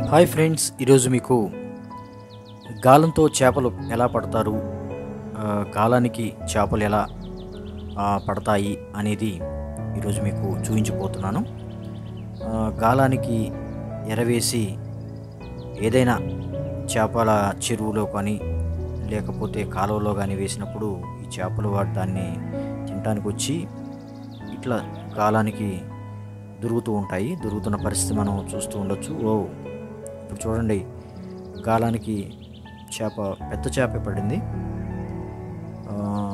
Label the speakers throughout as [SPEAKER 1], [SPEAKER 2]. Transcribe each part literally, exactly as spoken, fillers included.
[SPEAKER 1] Hi friends, ఈరోజు మీకు గాలంతో చేపలు ఎలా పడతారు, ఆ, గాలానికి చేపలు ఎలా ఆ, పడతాయి అనేది ఈరోజు మీకు చూపించబోతున్నాను. ఆ, గాలానికి ఎరవేసి ఏదైనా చేపల చెరువులో కానీ లేకపోతే కాలువలో కానీ వేసినప్పుడు ఈ చేపలు వాటి దాన్ని తినడానికి వచ్చి ఇట్లా గాలానికి దొరుకుతూ ఉంటాయి. దొరుకుతున్న పరిస్థితి మనం చూస్తూ ఉండొచ్చు. ఓ ఇప్పుడు చూడండి, గాలానికి చేప పెద్ద చేప పడింది. ఆ,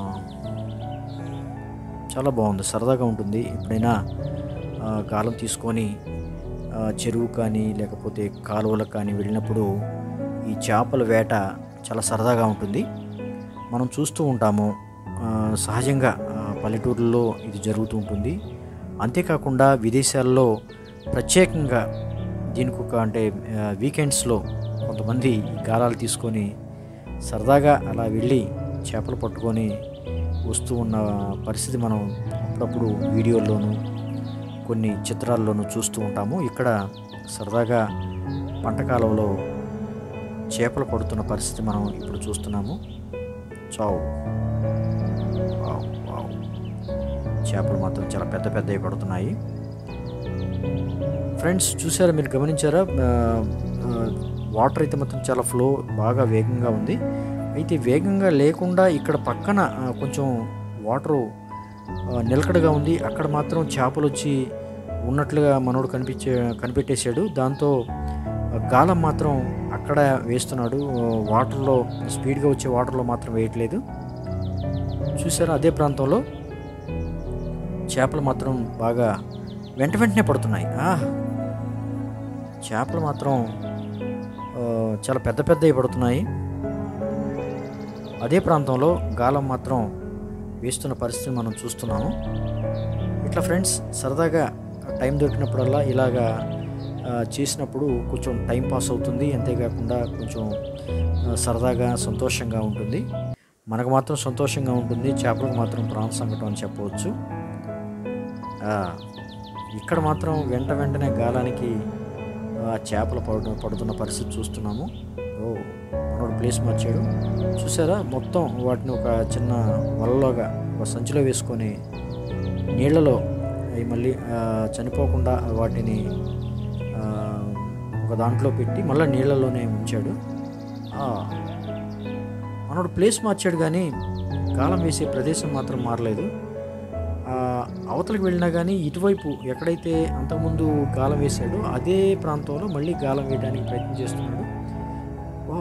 [SPEAKER 1] చాలా బాగుంది, సరదాగా ఉంటుంది. ఎప్పుడైనా ఆ, గాలం తీసుకొని ఆ, చెరువు కానీ లేకపోతే కాలువలకు కానీ వెళ్ళినప్పుడు ఈ చేపల వేట చాలా సరదాగా ఉంటుంది. మనం చూస్తూ ఉంటాము. ఆ, సహజంగా ఆ, పల్లెటూరుల్లో ఇది జరుగుతూ ఉంటుంది. అంతేకాకుండా విదేశాల్లో ప్రత్యేకంగా దీనికి ఒక అంటే వీకెండ్స్లో కొంతమంది ఈ గాలాలు తీసుకొని సరదాగా అలా వెళ్ళి చేపలు పట్టుకొని వస్తూ ఉన్న పరిస్థితి మనం అప్పుడప్పుడు వీడియోల్లోనూ కొన్ని చిత్రాల్లోనూ చూస్తూ ఉంటాము. ఇక్కడ సరదాగా పంట కాలంలో చేపలు పడుతున్న పరిస్థితి మనం ఇప్పుడు చూస్తున్నాము. చావు వావ్ వావ్ చేపలు మాత్రం చాలా పెద్ద పెద్దవి పడుతున్నాయి. ఫ్రెండ్స్, చూసారా, మీరు గమనించారా? వాటర్ అయితే మాత్రం చాలా ఫ్లో బాగా వేగంగా ఉంది. అయితే వేగంగా లేకుండా ఇక్కడ పక్కన ఆ, కొంచెం వాటరు ఆ, నిలకడగా ఉంది. అక్కడ మాత్రం చేపలు వచ్చి ఉన్నట్లుగా మనోడు కనిపించే కనిపెట్టేశాడు. దాంతో ఆ, గాలం మాత్రం అక్కడ వేస్తున్నాడు. ఆ, వాటర్లో స్పీడ్గా వచ్చే వాటర్లో మాత్రం వేయట్లేదు. చూసారా, అదే ప్రాంతంలో చేపలు మాత్రం బాగా వెంట వెంటనే పడుతున్నాయి. చేపలు మాత్రం ఆ, చాలా పెద్ద పెద్దవి పడుతున్నాయి. అదే ప్రాంతంలో గాలం మాత్రం వేస్తున్న పరిస్థితి మనం చూస్తున్నాము. ఇట్లా ఫ్రెండ్స్, సరదాగా టైం దొరికినప్పుడల్లా ఇలాగా ఆ, చేసినప్పుడు కొంచెం టైం పాస్ అవుతుంది. అంతేకాకుండా కొంచెం ఆ, సరదాగా సంతోషంగా ఉంటుంది. మనకు మాత్రం సంతోషంగా ఉంటుంది, చేపలకు మాత్రం ప్రాణ సంకటం అని చెప్పవచ్చు. ఆ, ఇక్కడ మాత్రం వెంట వెంటనే గాలానికి ఆ, చేపలు పడు పడుతున్న పరిస్థితి చూస్తున్నాము. ఓ మనోడు ప్లేస్ మార్చాడు. చూసారా, మొత్తం వాటిని ఒక చిన్న వలలోగా ఒక సంచిలో వేసుకొని నీళ్ళలో అవి మళ్ళీ ఆ, చనిపోకుండా వాటిని ఆ, ఒక దాంట్లో పెట్టి మళ్ళీ నీళ్ళలోనే ఉంచాడు. ఆ, మనోడు ప్లేస్ మార్చాడు కానీ గాలం వేసే ప్రదేశం మాత్రం మారలేదు. అవతలకు వెళ్ళినా కానీ ఇటువైపు ఎక్కడైతే అంతకుముందు గాలం వేశాడో అదే ప్రాంతంలో మళ్ళీ గాలం వేయడానికి ప్రయత్నం చేస్తున్నాడు. ఓ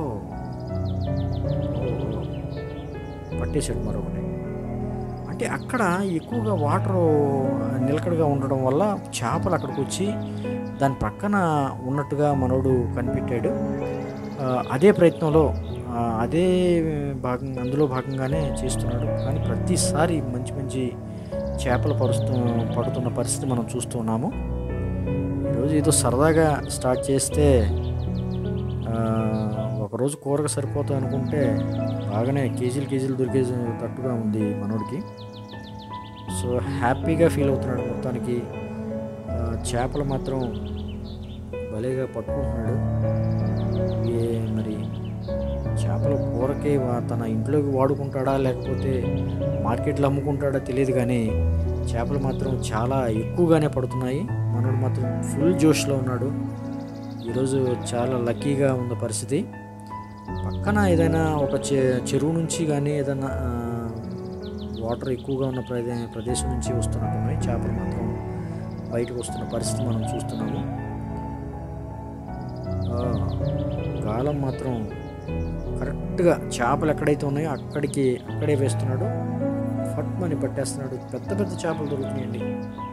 [SPEAKER 1] పట్టేశాడు మరొకటి. అంటే అక్కడ ఎక్కువగా వాటర్ నిలకడగా ఉండడం వల్ల చేపలు అక్కడికి వచ్చి దాని పక్కన ఉన్నట్టుగా మనోడు కనిపెట్టాడు. అదే ప్రయత్నంలో అదే భాగంగా అందులో భాగంగానే చేస్తున్నాడు. కానీ ప్రతిసారి మంచి మంచి చేపలు పరుస్తూ పడుతున్న పరిస్థితి మనం చూస్తున్నాము. ఈరోజు ఏదో సరదాగా స్టార్ట్ చేస్తే ఒకరోజు కూరగా సరిపోతుంది అనుకుంటే బాగానే కేజీలు కేజీలు దొరికే తట్టుగా ఉంది మనోడికి. సో హ్యాపీగా ఫీల్ అవుతున్నాడు. మొత్తానికి చేపలు మాత్రం భలేగా పట్టుకుంటున్నాడు. ఏ మరి చేపల కూరకి తన ఇంట్లోకి వాడుకుంటాడా లేకపోతే మార్కెట్లో అమ్ముకుంటాడా తెలియదు, కానీ చేపలు మాత్రం చాలా ఎక్కువగానే పడుతున్నాయి. మనోడు మాత్రం ఫుల్ జోష్లో ఉన్నాడు. ఈరోజు చాలా లక్కీగా ఉన్న పరిస్థితి. పక్కన ఏదైనా ఒక చె చెరువు నుంచి కానీ ఏదైనా వాటర్ ఎక్కువగా ఉన్న ప్రదే ప్రదేశం నుంచి వస్తున్నట్టున్నాయి. చేపలు మాత్రం బయటకు వస్తున్న పరిస్థితి మనం చూస్తున్నాము. గాలం మాత్రం కరెక్ట్గా చేపలు ఎక్కడైతే ఉన్నాయో అక్కడికి అక్కడే వేస్తున్నాడు. ఫట్ మని పట్టేస్తున్నాడు. పెద్ద పెద్ద చేపలు దొరుకుతున్నాయండి.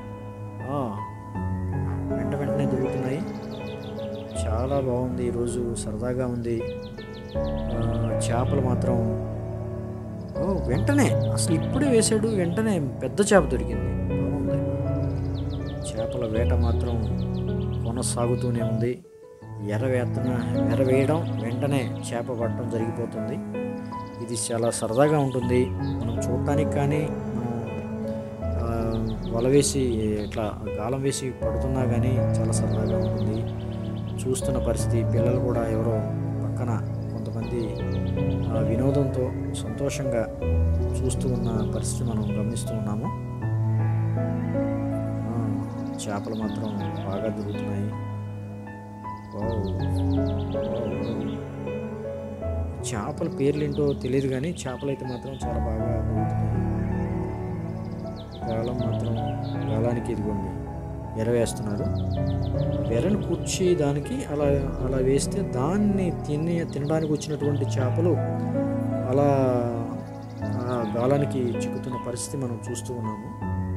[SPEAKER 1] వెంట వెంటనే దొరుకుతున్నాయి. చాలా బాగుంది, ఈరోజు సరదాగా ఉంది. చేపలు మాత్రం ఓ వెంటనే అసలు ఇప్పుడే వేసాడు, వెంటనే పెద్ద చేప దొరికింది. బాగుంది. చేపల వేట మాత్రం కొనసాగుతూనే ఉంది. ఎర్ర వేతన ఎర్ర వేయడం వెంటనే చేప పట్టడం జరిగిపోతుంది. ఇది చాలా సరదాగా ఉంటుంది. మనం చూడటానికి కానీ మనం వల వేసి ఇట్లా గాలం వేసి పడుతున్నా కానీ చాలా సరదాగా ఉంటుంది. చూస్తున్న పరిస్థితి. పిల్లలు కూడా ఎవరో పక్కన కొంతమంది ఆ, వినోదంతో సంతోషంగా చూస్తూ ఉన్న పరిస్థితి మనం గమనిస్తూ ఉన్నాము. ఆ, చేపలు మాత్రం బాగా దొరుకుతున్నాయి. Wow, wow, wow. చేపల పేర్లు ఏంటో తెలియదు కానీ చేపలు అయితే మాత్రం చాలా బాగా దొరుకుతున్నాయి. గాలం మాత్రం గాలానికి ఇదిగోండి ఎర వేస్తున్నారు. ఎరను కూర్చి దానికి అలా అలా వేస్తే దాన్ని తిని తినడానికి వచ్చినటువంటి చేపలు అలా ఆ గాలానికి చిక్కుతున్న పరిస్థితి మనం చూస్తూ ఉన్నాము.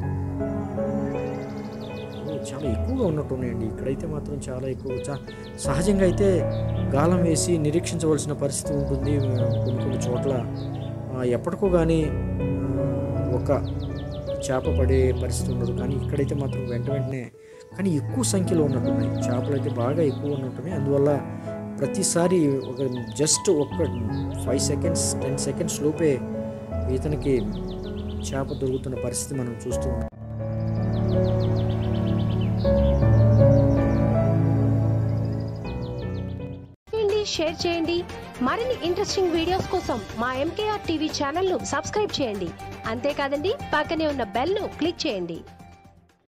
[SPEAKER 1] ఓ, చాలా ఎక్కువగా ఉన్నట్టున్నాయండి. ఇక్కడైతే మాత్రం చాలా ఎక్కువ. చా- సహజంగా అయితే గాలం వేసి నిరీక్షించవలసిన పరిస్థితి ఉంటుంది కొన్ని కొన్ని చోట్ల. ఆ, ఎప్పటికో కానీ ఒక చేప పడే పరిస్థితి ఉండదు. కానీ ఇక్కడైతే మాత్రం వెంట వెంటనే కానీ ఎక్కువ సంఖ్యలో ఉన్నట్టున్నాయి. చేపలు అయితే బాగా ఎక్కువ ఉన్నట్టున్నాయి. అందువల్ల ప్రతిసారి ఒక జస్ట్ ఒక ఫైవ్ సెకండ్స్ టెన్ సెకండ్స్ లోపే ఇతనికి చేప దొరుకుతున్న పరిస్థితి మనం చూస్తూ ఉన్నాం.
[SPEAKER 2] షేర్ చేయండి. మరిన్ని ఇంట్రెస్టింగ్ వీడియోస్ కోసం మా ఎంకేఆర్ టీవీ ఛానల్ ను సబ్స్క్రైబ్ చేయండి. అంతేకాదండి, పక్కనే ఉన్న బెల్ ను క్లిక్ చేయండి.